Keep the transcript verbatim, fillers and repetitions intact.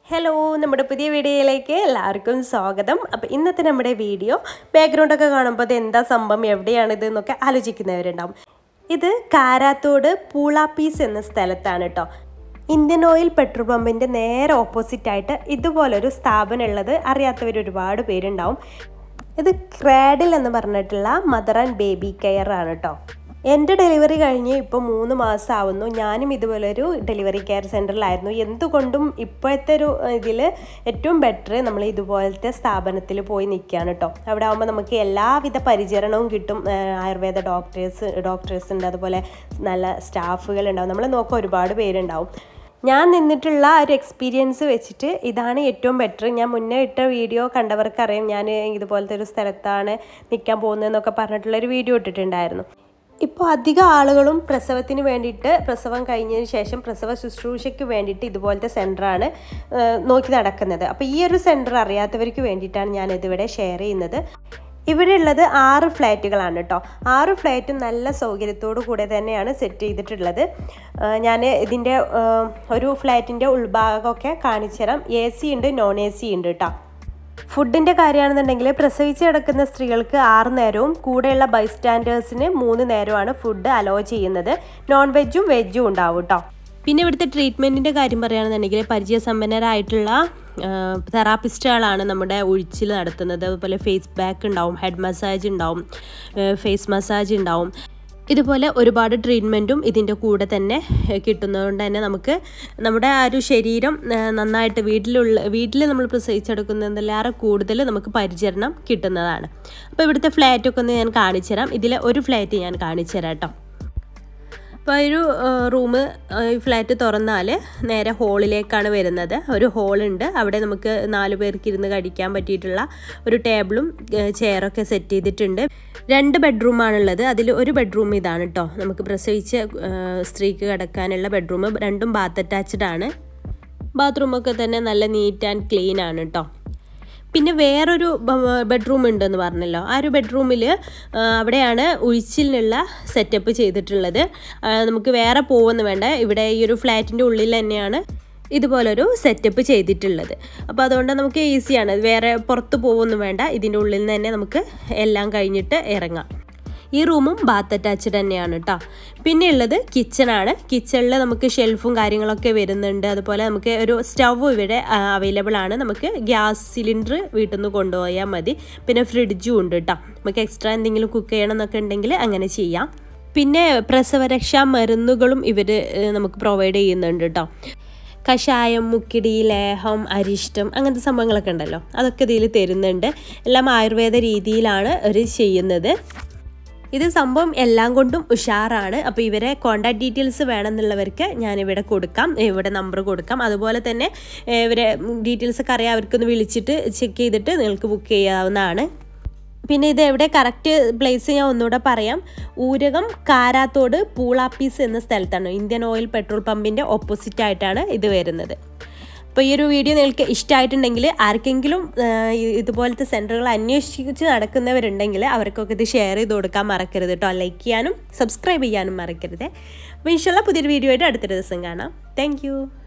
Hello, നമ്മുടെ പുതിയ വീഡിയോയിലേക്ക് എല്ലാവർക്കും സ്വാഗതം. അപ്പോൾ ഇന്നത്തെ നമ്മുടെ വീഡിയോ ബാക്ക്ഗ്രൗണ്ടൊക്കെ കാണുമ്പോൾ അത് എന്താ സംഭവം, എവിടെയാണിത് എന്നൊക്കെ ആലോചിക്കുന്നവരുണ്ടാവും. ഇത് കാരാത്തോട് പൂളാപ്പീസ് എന്ന സ്ഥലത്താണ് കേട്ടോ. ഇന്ത്യൻ ഓയിൽ പെട്രോൾ പമ്പിൻ്റെ നേരെ ഓപ്പോസിറ്റായിട്ട് ഇതുപോലൊരു സ്ഥാപനം ഉള്ളത് അറിയാത്തവർ ഒരുപാട് പേരുണ്ടാവും. ഇത് ക്രാഡിൽ എന്ന് പറഞ്ഞിട്ടുള്ള മദർ ആൻഡ് ബേബി കെയർ ആണ് കേട്ടോ. എൻ്റെ ഡെലിവറി കഴിഞ്ഞ് ഇപ്പോൾ മൂന്ന് മാസം ആവുന്നു. ഞാനും ഇതുപോലൊരു ഡെലിവറി കെയർ സെൻറ്ററിലായിരുന്നു. എന്തുകൊണ്ടും ഇപ്പോഴത്തെ ഒരു ഇതിൽ ഏറ്റവും ബെറ്റർ നമ്മൾ ഇതുപോലത്തെ സ്ഥാപനത്തിൽ പോയി നിൽക്കുകയാണ് കേട്ടോ. അവിടെ ആകുമ്പോൾ നമുക്ക് എല്ലാവിധ പരിചരണവും കിട്ടും. ആയുർവേദ ഡോക്ടേഴ്സ് ഡോക്ടേഴ്സ് ഉണ്ട്, അതുപോലെ നല്ല സ്റ്റാഫുകളുണ്ടാവും. നമ്മൾ നോക്കാൻ ഒരുപാട് പേരുണ്ടാവും. ഞാൻ നിന്നിട്ടുള്ള ഒരു എക്സ്പീരിയൻസ് വെച്ചിട്ട് ഇതാണ് ഏറ്റവും ബെറ്റർ. ഞാൻ മുന്നേ ഇട്ട വീഡിയോ കണ്ടവർക്കറിയാം, ഞാൻ ഇതുപോലത്തെ ഒരു സ്ഥലത്താണ് നിൽക്കാൻ പോകുന്നതെന്നൊക്കെ പറഞ്ഞിട്ടുള്ളൊരു വീഡിയോ ഇട്ടിട്ടുണ്ടായിരുന്നു. ഇപ്പോൾ അധികം ആളുകളും പ്രസവത്തിന് വേണ്ടിയിട്ട്, പ്രസവം കഴിഞ്ഞതിന് ശേഷം പ്രസവ ശുശ്രൂഷയ്ക്ക് വേണ്ടിയിട്ട് ഇതുപോലത്തെ സെൻറ്ററാണ് നോക്കി നടക്കുന്നത്. അപ്പോൾ ഈ ഒരു സെൻറ്റർ അറിയാത്തവർക്ക് വേണ്ടിയിട്ടാണ് ഞാനിതിവിടെ ഷെയർ ചെയ്യുന്നത്. ഇവിടെ ഉള്ളത് ആറ് ഫ്ലാറ്റുകളാണ് കേട്ടോ. ആറ് ഫ്ലാറ്റും നല്ല സൗകര്യത്തോടു കൂടെ തന്നെയാണ് സെറ്റ് ചെയ്തിട്ടുള്ളത്. ഞാൻ ഇതിൻ്റെ ഒരു ഫ്ലാറ്റിൻ്റെ ഉൾഭാഗമൊക്കെ കാണിച്ചു തരാം. എ സി ഉണ്ട്, നോൺ എ സി ഉണ്ട് കേട്ടോ. ഫുഡിൻ്റെ കാര്യമാണെന്നുണ്ടെങ്കിൽ പ്രസവിച്ച് കിടക്കുന്ന സ്ത്രീകൾക്ക് ആറ് നേരവും കൂടെയുള്ള ബൈസ്റ്റാൻഡേഴ്സിന് മൂന്ന് നേരമാണ് ഫുഡ് അലോ ചെയ്യുന്നത്. നോൺ വെജും വെജും ഉണ്ടാവും കേട്ടോ. പിന്നെ ഇവിടുത്തെ ട്രീറ്റ്മെൻറ്റിൻ്റെ കാര്യം പറയുകയാണെന്നുണ്ടെങ്കിൽ പരിചയസമ്പന്നരായിട്ടുള്ള തെറാപ്പിസ്റ്റുകളാണ് നമ്മുടെ ഉഴിച്ചിൽ നടത്തുന്നത്. അതുപോലെ ഫേസ് പാക്ക് ഉണ്ടാവും, ഹെഡ് മസാജ് ഉണ്ടാവും, ഫേസ് മസാജ് ഉണ്ടാവും. ഇതുപോലെ ഒരുപാട് ട്രീറ്റ്മെൻറ്റും ഇതിൻ്റെ കൂടെ തന്നെ കിട്ടുന്നതുകൊണ്ട് തന്നെ നമുക്ക് നമ്മുടെ ആ ഒരു ശരീരം നന്നായിട്ട് വീട്ടിലുള്ള വീട്ടിൽ നമ്മൾ പ്രസവിച്ചെടുക്കുന്നതിലേറെ കൂടുതൽ നമുക്ക് പരിചരണം കിട്ടുന്നതാണ്. അപ്പോൾ ഇവിടുത്തെ ഫ്ലാറ്റൊക്കെ ഒന്ന് ഞാൻ കാണിച്ചു തരാം. ഇതിലെ ഒരു ഫ്ലാറ്റ് ഞാൻ കാണിച്ചു തരാം കേട്ടോ. അപ്പോൾ ഒരു റൂം, ഈ ഫ്ലാറ്റ് തുറന്നാൽ നേരെ ഹോളിലേക്കാണ് വരുന്നത്. ഒരു ഹോളുണ്ട്, അവിടെ നമുക്ക് നാല് പേർക്ക് ഇരുന്ന് കഴിക്കാൻ പറ്റിയിട്ടുള്ള ഒരു ടേബിളും ചെയറൊക്കെ സെറ്റ് ചെയ്തിട്ടുണ്ട്. രണ്ട് ബെഡ്റൂമാണുള്ളത്. അതിൽ ഒരു ബെഡ്റൂം ഇതാണ് കേട്ടോ, നമുക്ക് പ്രസവിച്ച സ്ത്രീക്ക് കിടക്കാനുള്ള ബെഡ്റൂം. രണ്ടും ബാത്ത് അറ്റാച്ച്ഡ് ആണ്. ബാത്റൂമൊക്കെ തന്നെ നല്ല നീറ്റ് ആൻഡ് ക്ലീൻ ആണ് കേട്ടോ. പിന്നെ വേറൊരു ബെഡ്റൂം ഉണ്ടെന്ന് പറഞ്ഞല്ലോ, ആ ഒരു ബെഡ്റൂമിൽ അവിടെയാണ് ഉഴിച്ചിലിനുള്ള സെറ്റപ്പ് ചെയ്തിട്ടുള്ളത്. നമുക്ക് വേറെ പോകുമെന്ന് വേണ്ട, ഇവിടെ ഈ ഒരു ഫ്ലാറ്റിൻ്റെ ഉള്ളിൽ തന്നെയാണ് ഇതുപോലൊരു സെറ്റപ്പ് ചെയ്തിട്ടുള്ളത്. അപ്പോൾ അതുകൊണ്ട് നമുക്ക് ഈസിയാണ്, വേറെ പുറത്ത് പോകുമെന്ന് വേണ്ട, ഇതിൻ്റെ ഉള്ളിൽ നിന്ന് തന്നെ നമുക്ക് എല്ലാം കഴിഞ്ഞിട്ട് ഇറങ്ങാം. ഈ റൂമും ബാത്ത് അറ്റാച്ച്ഡ് തന്നെയാണ് കേട്ടോ. പിന്നെ ഉള്ളത് കിച്ചണാണ്. കിച്ചണിൽ നമുക്ക് ഷെൽഫും കാര്യങ്ങളൊക്കെ വരുന്നുണ്ട്. അതുപോലെ നമുക്ക് ഒരു സ്റ്റവ് ഇവിടെ അവൈലബിൾ ആണ്. നമുക്ക് ഗ്യാസ് സിലിണ്ടർ വീട്ടിൽ നിന്ന് കൊണ്ടുപോയാൽ മതി. പിന്നെ ഫ്രിഡ്ജും ഉണ്ട് കേട്ടോ. നമുക്ക് എക്സ്ട്രാ എന്തെങ്കിലും കുക്ക് ചെയ്യണം എന്നൊക്കെ ഉണ്ടെങ്കിൽ അങ്ങനെ ചെയ്യാം. പിന്നെ പ്രസവരക്ഷാ മരുന്നുകളും ഇവർ നമുക്ക് പ്രൊവൈഡ് ചെയ്യുന്നുണ്ട് കേട്ടോ. കഷായം, മുക്കിടി, ലേഹം, അരിഷ്ടം, അങ്ങനത്തെ സംഭവങ്ങളൊക്കെ ഉണ്ടല്ലോ, അതൊക്കെ ഇതിൽ തരുന്നുണ്ട്. എല്ലാം ആയുർവേദ രീതിയിലാണ് അവർ ചെയ്യുന്നത്. ഇത് സംഭവം എല്ലാം കൊണ്ടും ഉഷാറാണ്. അപ്പോൾ ഇവരെ കോൺടാക്ട് ഡീറ്റെയിൽസ് വേണമെന്നുള്ളവർക്ക് ഞാനിവിടെ കൊടുക്കാം, ഇവിടെ നമ്പർ കൊടുക്കാം. അതുപോലെ തന്നെ ഇവരെ ഡീറ്റെയിൽസൊക്കെ അറിയാം, അവർക്കൊന്ന് വിളിച്ചിട്ട് ചെക്ക് ചെയ്തിട്ട് നിങ്ങൾക്ക് ബുക്ക് ചെയ്യാവുന്നതാണ്. പിന്നെ ഇത് എവിടെ കറക്റ്റ് പ്ലേസ് ഞാൻ ഒന്നുകൂടെ പറയാം. ഊരകം കാരാത്തോട് പൂളാപ്പീസ് എന്ന സ്ഥലത്താണ്. ഇന്ത്യൻ ഓയിൽ പെട്രോൾ പമ്പിൻ്റെ ഓപ്പോസിറ്റ് ആയിട്ടാണ് ഇത് വരുന്നത്. അപ്പോൾ ഈ ഒരു വീഡിയോ നിങ്ങൾക്ക് ഇഷ്ടമായിട്ടുണ്ടെങ്കിൽ, ആർക്കെങ്കിലും ഇതുപോലത്തെ സെൻറ്ററുകൾ അന്വേഷിച്ച് നടക്കുന്നവരുണ്ടെങ്കിൽ അവർക്കൊക്കെ ഇത് ഷെയർ ചെയ്ത് കൊടുക്കാൻ മറക്കരുത് കേട്ടോ. ലൈക്ക് ചെയ്യാനും സബ്സ്ക്രൈബ് ചെയ്യാനും മറക്കരുത്. അപ്പോൾ ഇൻഷാല്ലാ പുതിയൊരു വീഡിയോ ആയിട്ട് അടുത്ത ദിവസം കാണാം. താങ്ക്